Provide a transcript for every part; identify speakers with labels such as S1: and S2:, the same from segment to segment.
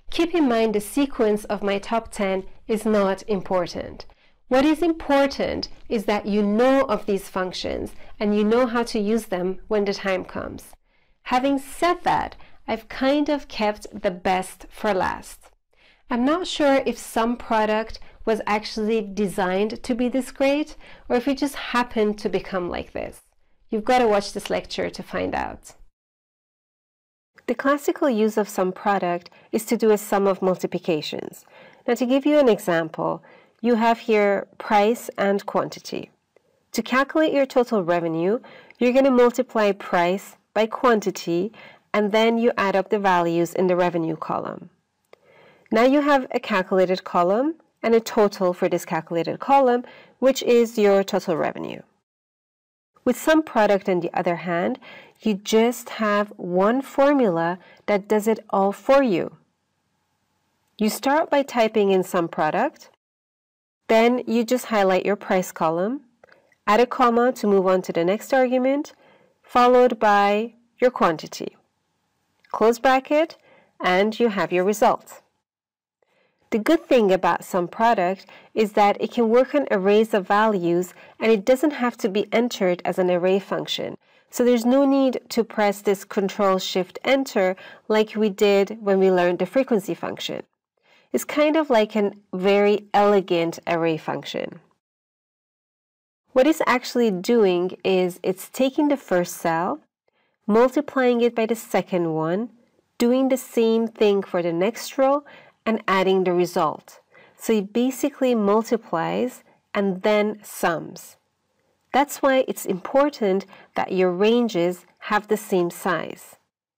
S1: Keep in mind the sequence of my top 10 is not important. What is important is that you know of these functions and you know how to use them when the time comes. Having said that, I've kind of kept the best for last. I'm not sure if SUMPRODUCT was actually designed to be this great or if it just happened to become like this. You've got to watch this lecture to find out. The classical use of SUMPRODUCT is to do a sum of multiplications. Now, to give you an example, you have here price and quantity. To calculate your total revenue, you're going to multiply price by quantity and then you add up the values in the revenue column. Now you have a calculated column and a total for this calculated column, which is your total revenue. With SUMPRODUCT, on the other hand, you just have one formula that does it all for you. You start by typing in SUMPRODUCT, then you just highlight your price column, add a comma to move on to the next argument, followed by your quantity. Close bracket, and you have your result. The good thing about SUMPRODUCT is that it can work on arrays of values and it doesn't have to be entered as an array function. So there's no need to press this Control-Shift-Enter like we did when we learned the frequency function. It's kind of like a very elegant array function. What it's actually doing is it's taking the first cell, multiplying it by the second one, doing the same thing for the next row, and adding the result. So it basically multiplies and then sums. That's why it's important that your ranges have the same size.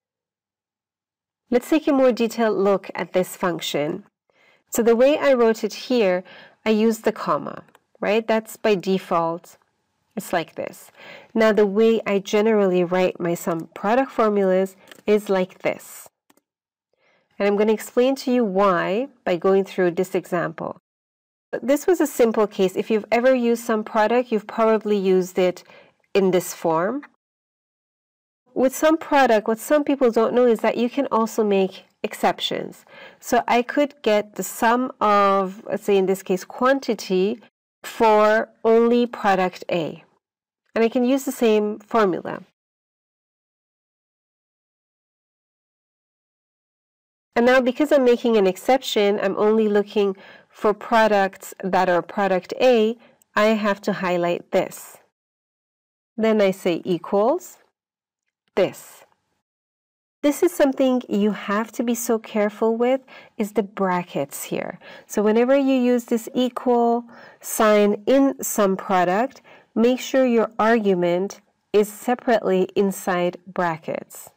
S1: Let's take a more detailed look at this function. So the way I wrote it here, I used the comma, right? That's by default. It's like this. Now the way I generally write my SUMPRODUCT formulas is like this. And I'm going to explain to you why by going through this example. This was a simple case. If you've ever used SUMPRODUCT, you've probably used it in this form. With SUMPRODUCT, what some people don't know is that you can also make exceptions. So I could get the sum of, let's say in this case, quantity for only product A. And I can use the same formula. And now because I'm making an exception, I'm only looking for products that are product A, I have to highlight this. Then I say equals this. This is something you have to be so careful with, is the brackets here. So whenever you use this equal sign in SUMPRODUCT, make sure your argument is separately inside brackets.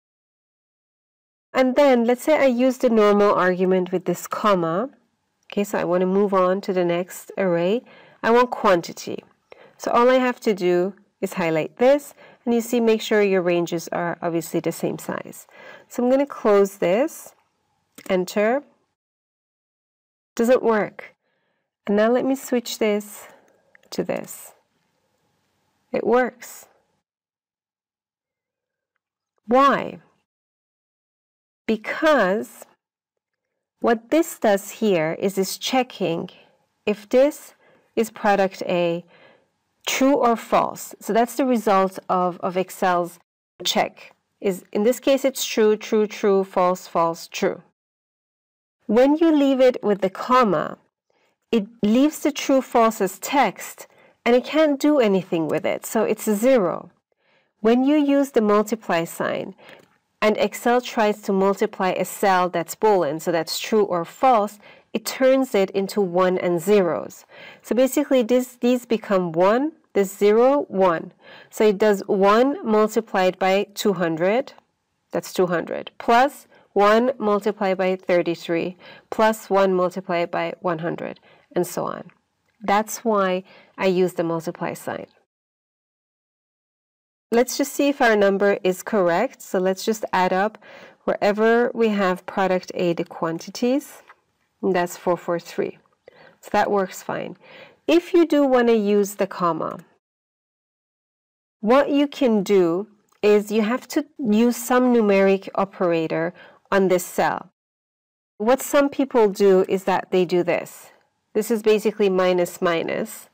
S1: And then let's say I use the normal argument with this comma. Okay, so I want to move on to the next array. I want quantity. So all I have to do is highlight this, and you see, make sure your ranges are obviously the same size. So I'm going to close this, enter. Doesn't work. And now let me switch this to this. It works. Why? Because what this does here is it's checking if this is product A, true or false. So that's the result of Excel's check. In this case, it's true, true, true, false, false, true. When you leave it with the comma, it leaves the true, false as text, and it can't do anything with it, so it's a 0. When you use the multiply sign, and Excel tries to multiply a cell that's Boolean, so that's true or false, it turns it into 1 and zeros. So basically these become 1, this 0, 1. So it does 1 multiplied by 200, that's 200, plus 1 multiplied by 33, plus 1 multiplied by 100, and so on. That's why I use the multiply sign. Let's just see if our number is correct. So let's just add up wherever we have product A, the quantities. And that's 443. So that works fine. If you do want to use the comma, what you can do is you have to use some numeric operator on this cell. What some people do is that they do this. This is basically minus minus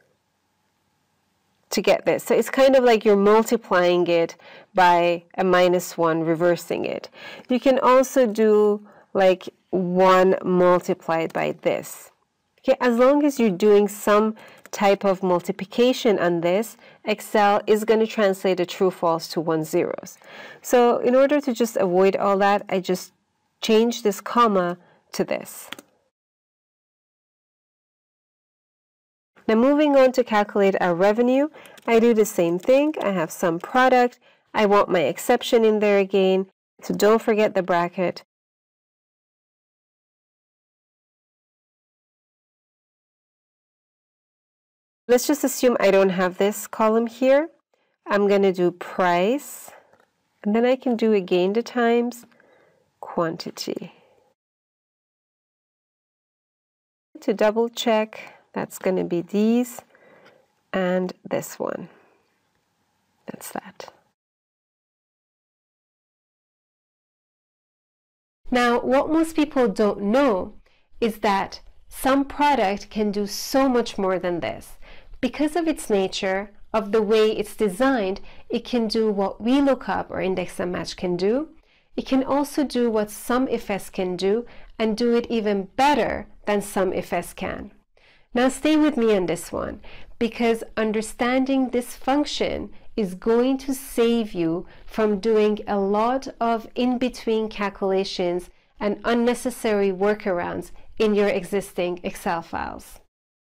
S1: to get this. So it's kind of like you're multiplying it by a -1, reversing it. You can also do like 1 multiplied by this. Okay, as long as you're doing some type of multiplication on this, Excel is going to translate a true false to 1 zeros. So in order to just avoid all that, I just change this comma to this. Now moving on to calculate our revenue, I do the same thing. I have some product. I want my exception in there again, so don't forget the bracket. Let's just assume I don't have this column here. I'm going to do price, and then I can do again the times quantity. To double check, that's going to be these and this one. That's that. Now, what most people don't know is that some product can do so much more than this. Because of its nature, of the way it's designed, it can do what VLOOKUP or index and match can do. It can also do what SUMIFS can do, and do it even better than SUMIFS can. Now stay with me on this one, because understanding this function is going to save you from doing a lot of in-between calculations and unnecessary workarounds in your existing Excel files.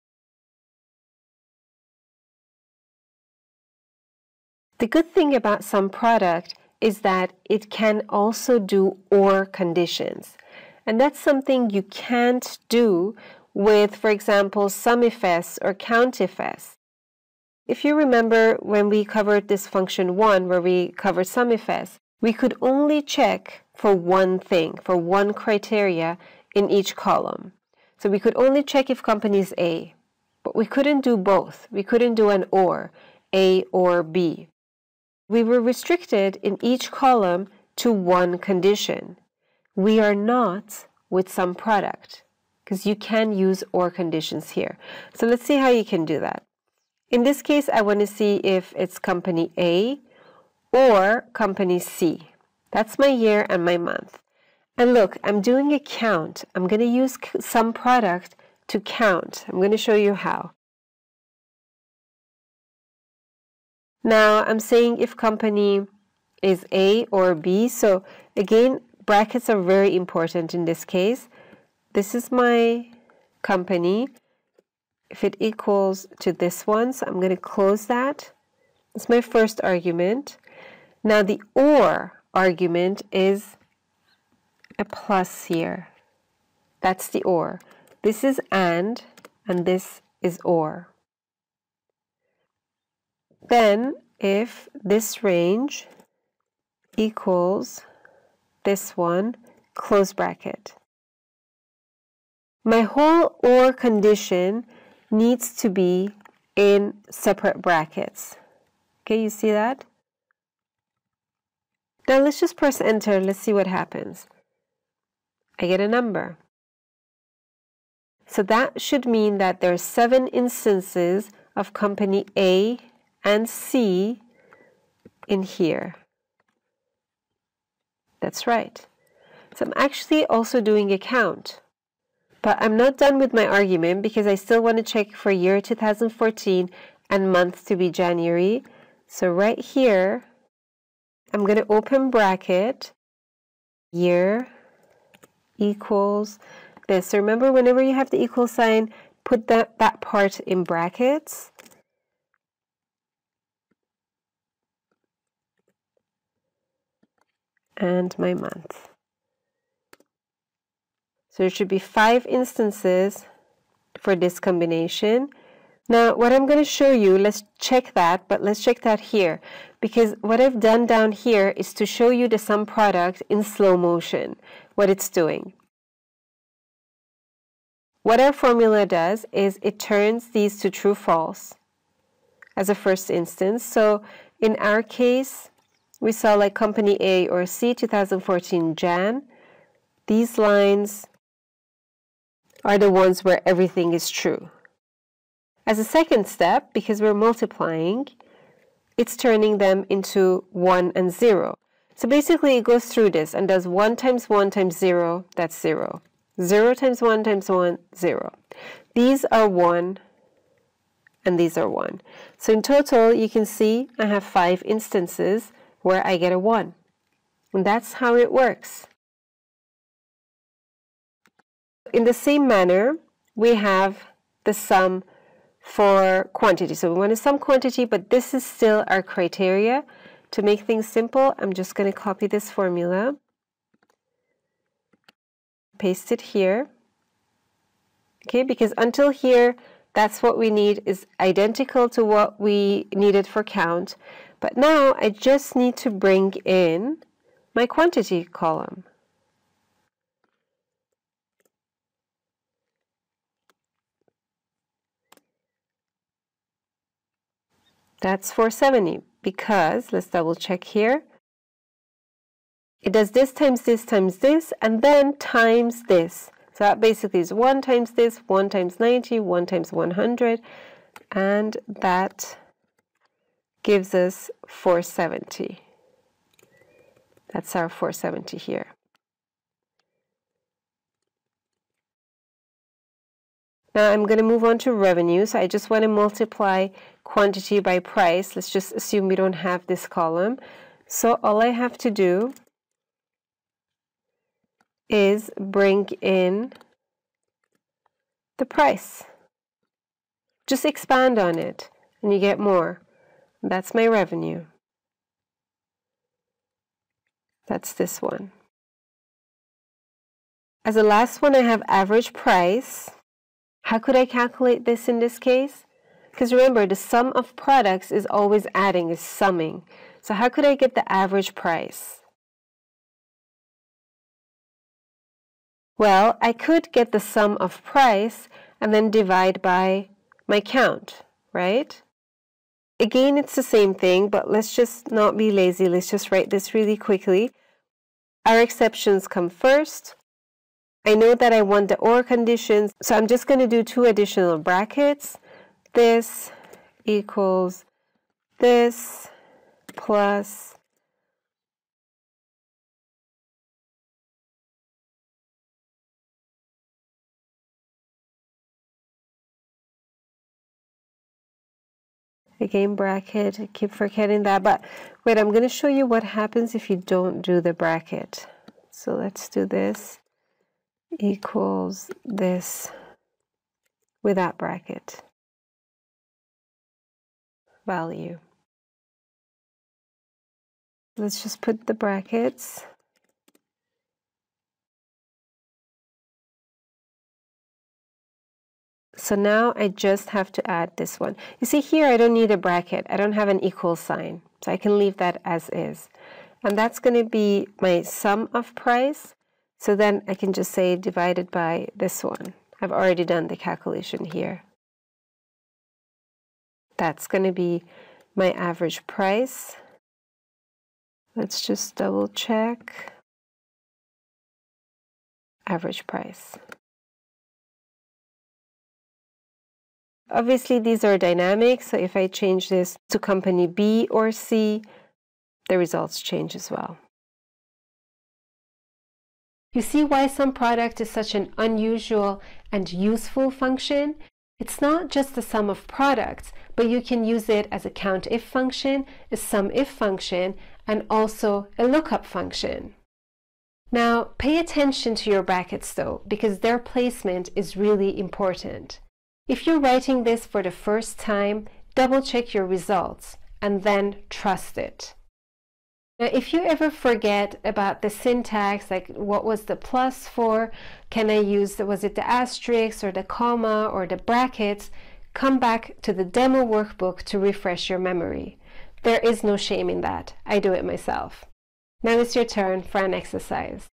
S1: The good thing about SUMPRODUCT is that it can also do OR conditions. And that's something you can't do with, for example, SUMIFS or COUNTIF. If you remember when we covered this function 1, where we covered SUMIFS, we could only check for one thing, for one criteria in each column. So we could only check if company is A, but we couldn't do both. We couldn't do an OR, A or B. We were restricted in each column to one condition. We are not with SUMPRODUCT, because you can use OR conditions here. So let's see how you can do that. In this case, I want to see if it's company A or company C. That's my year and my month. And look, I'm doing a count. I'm going to use SUMPRODUCT to count. I'm going to show you how. Now I'm saying if company is A or B. So again, brackets are very important in this case. This is my company. If it equals to this one, so I'm going to close that. It's my first argument. Now the OR argument is a plus here. That's the OR. This is and this is OR. Then if this range equals this one, close bracket. My whole OR condition needs to be in separate brackets. Okay, you see that? Now let's just press enter. Let's see what happens. I get a number. So that should mean that there are 7 instances of company A and C in here. That's right. So I'm actually also doing a count. But I'm not done with my argument because I still want to check for year 2014 and month to be January. So right here, I'm going to open bracket, year equals this. So remember, whenever you have the equal sign, put that part in brackets. And my month. So there should be 5 instances for this combination. Now what I'm going to show you, let's check that, but let's check that here. Because what I've done down here is to show you the SUMPRODUCT in slow motion, what it's doing. What our formula does is it turns these to true false as a first instance. So in our case, we saw like company A or C 2014 Jan. These lines are the ones where everything is true. As a second step, because we're multiplying, it's turning them into 1 and 0. So basically it goes through this and does 1 times 1 times 0, that's 0. 0 times 1 times 1, 0. These are 1 and these are 1. So in total, you can see I have 5 instances where I get a 1. And that's how it works. In the same manner, we have the sum for quantity. So we want to sum quantity, but this is still our criteria. To make things simple, I'm just going to copy this formula, paste it here. Okay, because until here, that's what we need is identical to what we needed for count. But now I just need to bring in my quantity column. That's 470 because, let's double check here, it does this times this times this and then times this. So that basically is 1 times this, 1 times 90, 1 times 100, and that gives us 470. That's our 470 here. Now I'm going to move on to revenue. So I just want to multiply quantity by price. Let's just assume we don't have this column. So all I have to do is bring in the price. Just expand on it and you get more. That's my revenue. That's this one. As a last one, I have average price. How could I calculate this in this case? Because remember, the sum of products is always adding, is summing. So how could I get the average price? Well, I could get the sum of price and then divide by my count, right? Again, it's the same thing, but let's just not be lazy. Let's just write this really quickly. Our exceptions come first. I know that I want the OR conditions, so I'm just going to do 2 additional brackets. This equals this plus again bracket. I keep forgetting that, but wait, I'm going to show you what happens if you don't do the bracket. So let's do this equals this without bracket. Value. Let's just put the brackets. So now I just have to add this one. You see here I don't need a bracket. I don't have an equal sign. So I can leave that as is. And that's going to be my sum of price. So then I can just say divided by this one. I've already done the calculation here. That's going to be my average price. Let's just double check. Average price. Obviously these are dynamic, so if I change this to company B or C, the results change as well. You see why SUMPRODUCT is such an unusual and useful function? It's not just the sum of products, but you can use it as a COUNTIF function, a SUMIF function, and also a lookup function. Now, pay attention to your brackets though, because their placement is really important. If you're writing this for the first time, double check your results and then trust it. Now, if you ever forget about the syntax, like what was the plus for, can I use, was it the asterisk or the comma or the brackets, come back to the demo workbook to refresh your memory. There is no shame in that. I do it myself. Now it's your turn for an exercise.